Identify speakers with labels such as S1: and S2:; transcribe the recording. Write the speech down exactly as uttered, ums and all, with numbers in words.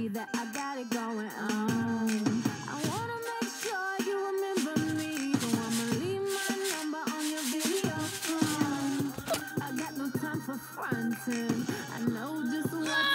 S1: that I got it going on. I wanna make sure you remember me, so I'ma leave my number on your video phone. I got no time for fronting, I know just what